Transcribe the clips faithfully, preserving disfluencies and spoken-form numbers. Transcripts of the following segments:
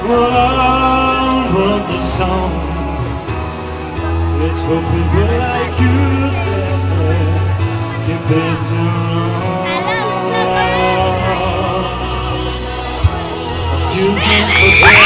Well, I wrote the song. It's for people like you that keep it on. Excuse me for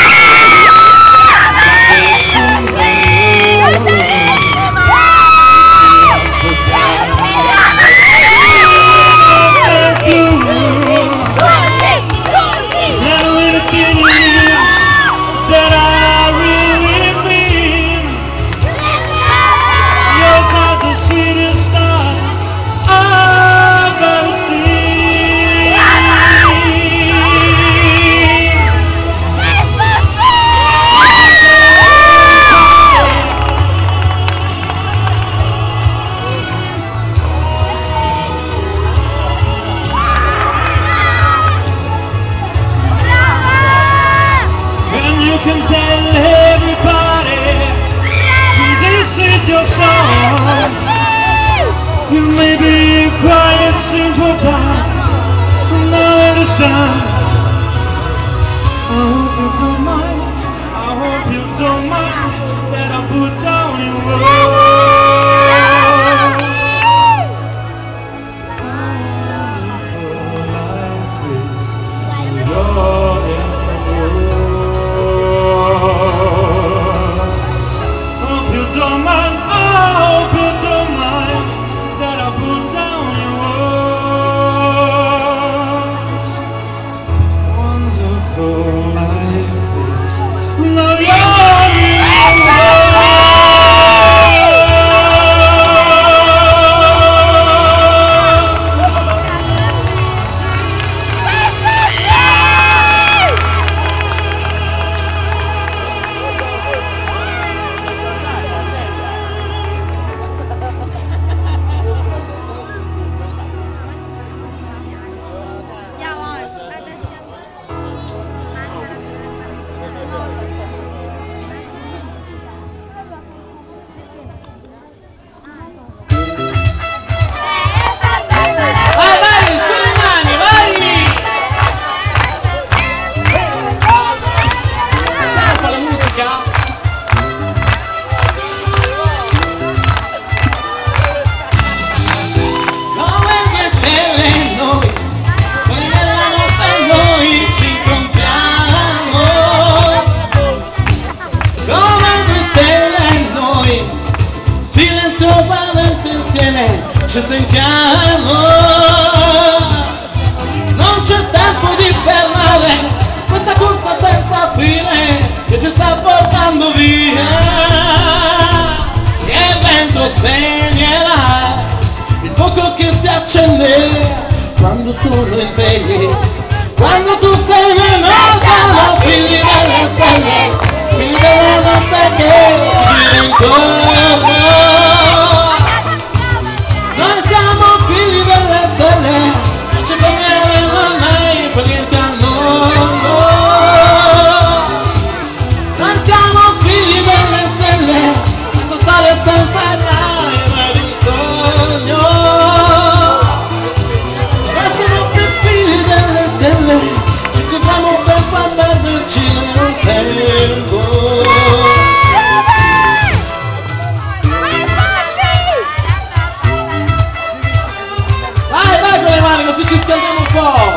can tell everybody this is your song. You may be quiet, simple, but now it is done. I hope you don't mind, I hope you don't mind that I put down your words. Ci sentiamo, non c'è tempo di fermare questa corsa senza fine che ci sta portando via. E il vento spegnerà il fuoco che si accende quando tu lo impegni, quando tu sei meno. Siamo figli delle stelle, figli della notte che ci gira intorno. Non ci fermeremo mai per niente al mondo. Noi siamo figli delle stelle, senza stare senza mai bisogno. Noi siamo più figli delle stelle, ci troviamo per far perderci nel tempo. Così ci scaldiamo un po'.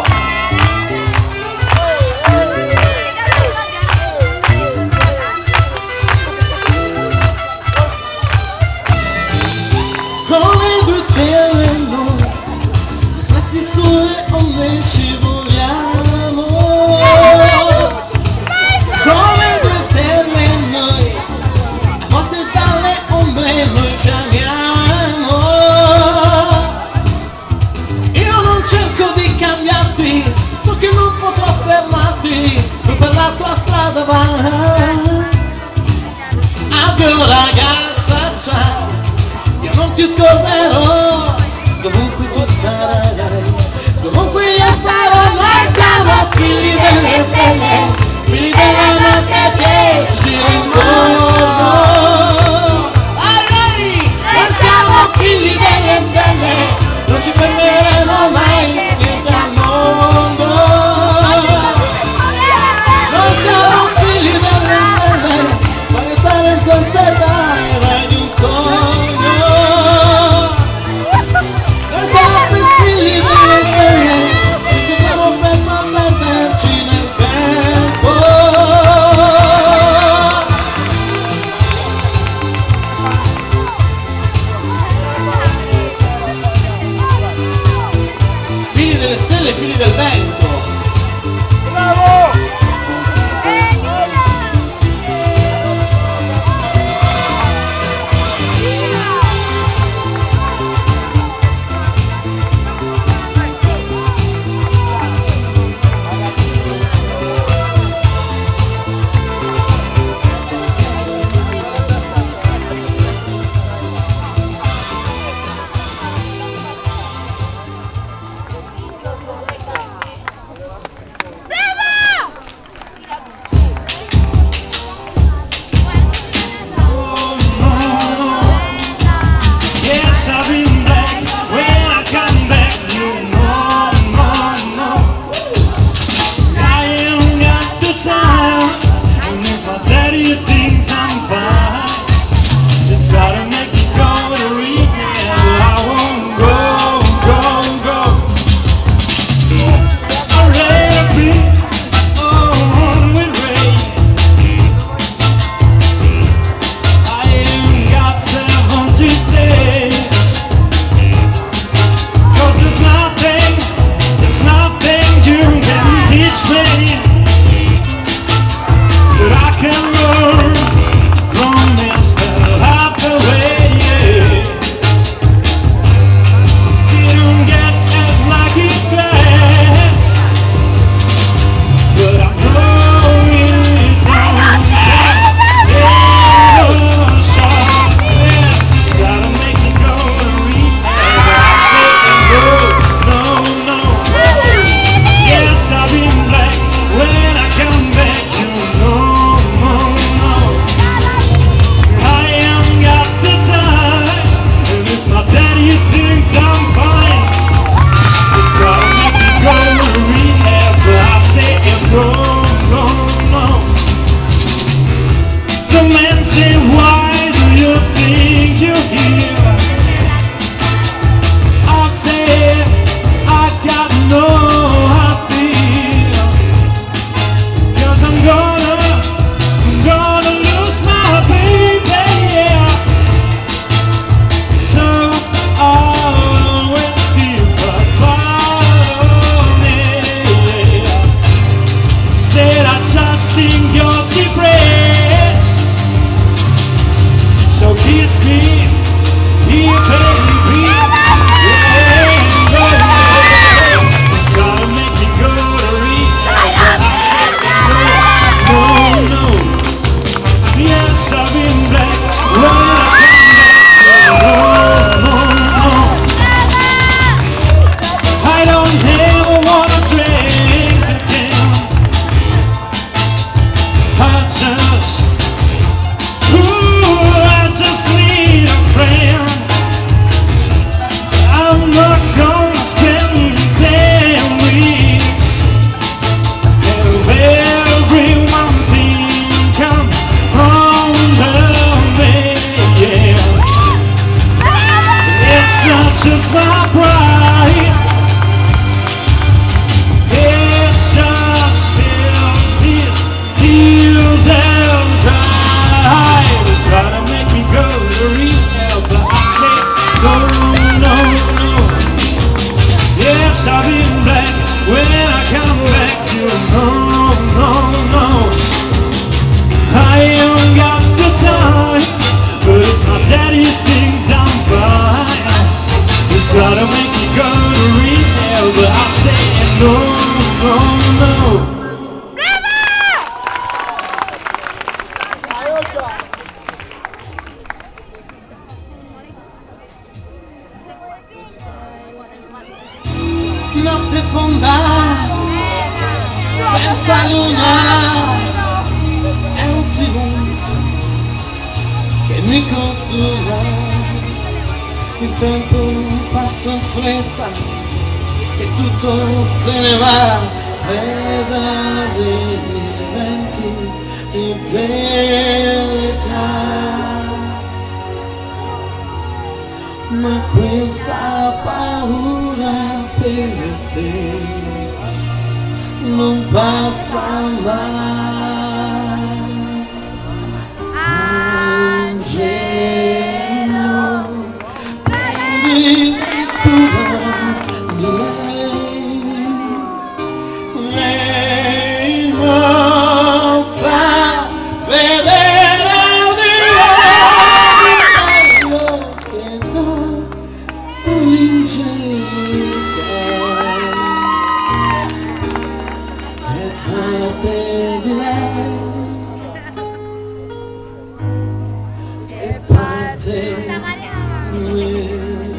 Come due stelle noi, riflessi sulle onde ci vogliamo. Come due stelle noi, a volte dalle ombre noi ci amiamo. Cerco di cambiarti, so che non potrò fermarti, tu per la tua strada vai. Addio ragazza, ciao, io non ti scorderò, dovunque tu sarai, dovunque io sarò. Noi siamo figli delle stelle, figli della notte che ci gira intorno. Noi siamo figli delle stelle, non ci fermeremo mai niente al mondo. Noi siamo mi consuma, il tempo passa in fretta e tutto se ne va, veda degli eventi e dell'età, ma questa paura per te non passa mai. Lei non sa vedere al di là di quello che dà l'ingenuità, è parte di lei, è parte di me.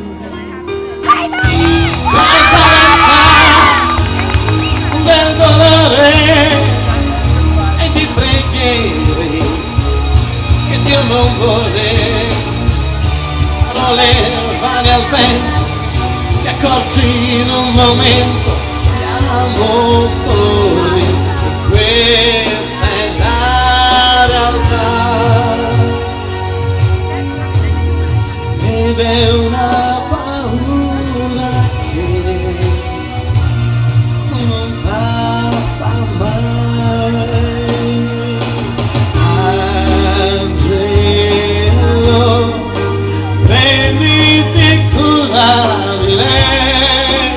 Del dolore e di preghiere che Dio non vuole, parole vane al vento che accorgi in un momento, siamo soli, questa è la realtà, ed è una paura che non passa mai. Angelo, prenditi cura di lei,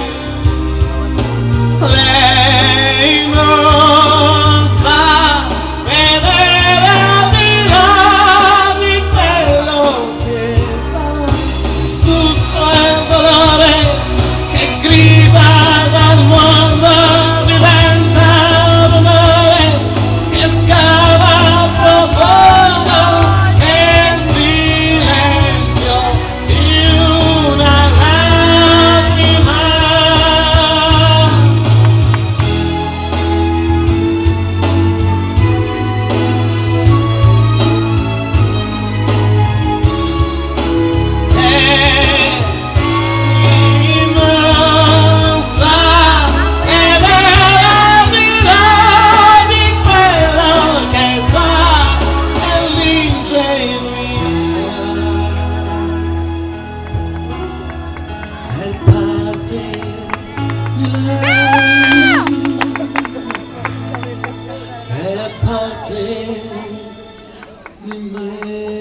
lei non sa vedere al di là di quello che fa, tutto il dolore che grida dal mondo diventa rumore che scava profondo nel silenzio di una lacrima. E non sa vedere al di là di quello che fa, è l'ingenuità, è parte di lei, è parte di me.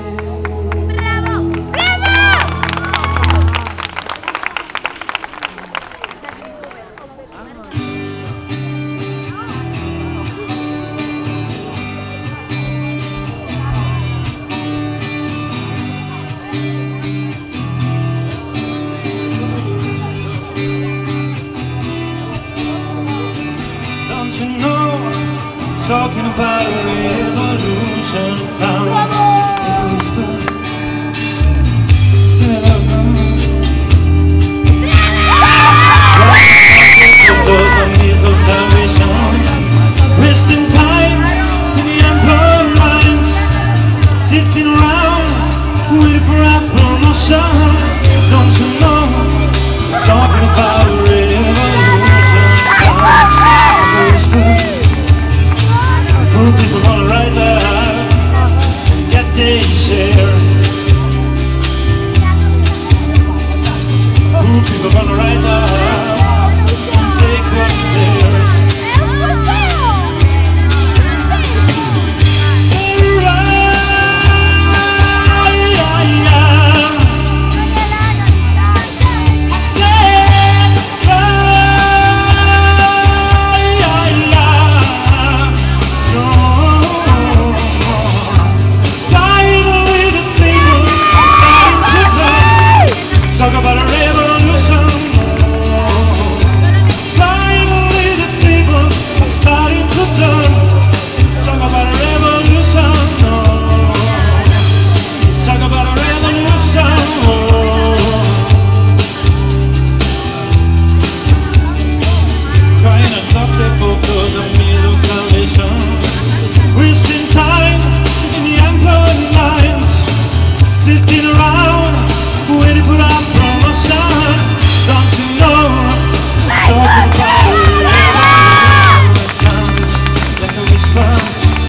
Don't you know, talking about a revolution sounds like a whisper. Those are means of salvation, wasting time in the unborn minds, sitting around with proper notion. Don't you know, talking about a revolution sounds like a whisper. Who people wanna rise up and get their share? Who people wanna rise up and take what's theirs? Talk about a revolution. Finally the tables are starting to turn. Talk about a revolution. Talk about a revolution. Crying and dusty for cause of means of salvation. Wasting